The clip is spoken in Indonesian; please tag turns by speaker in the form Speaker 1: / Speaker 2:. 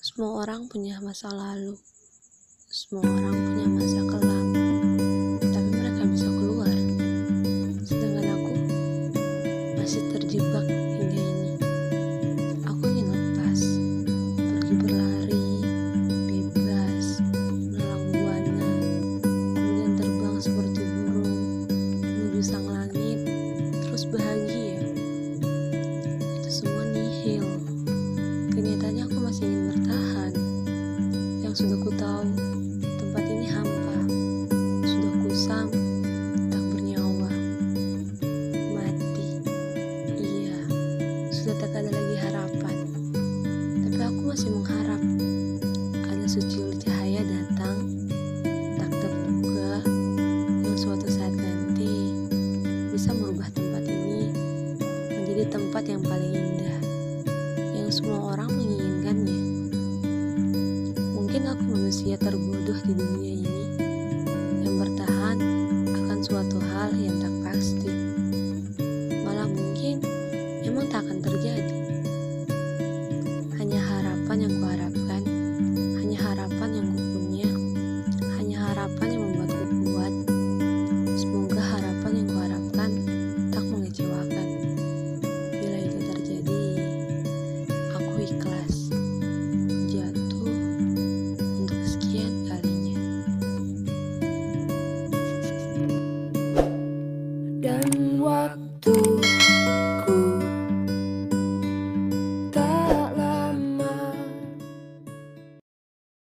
Speaker 1: Semua orang punya masa lalu, semua orang punya masa kelam, tapi mereka bisa keluar. Sedangkan aku masih terjebak hingga ini. Aku ingin lepas, pergi berlari, bebas, melalang buana, kemudian terbang seperti burung, menuju sang langit, terus bahagia. Itu semua nihil. Kenyataannya aku masih ingin bertahan. Yang sudah ku tahu, tempat ini hampa, sudah kusam, tak bernyawa, mati. Iya, sudah tak ada lagi harapan. Tapi aku masih mengharap ada secuil cahaya datang, tak terduga, yang suatu saat nanti bisa merubah tempat ini menjadi tempat yang paling indah, yang semua orang menginginkannya. Mungkin aku manusia terbodoh di dunia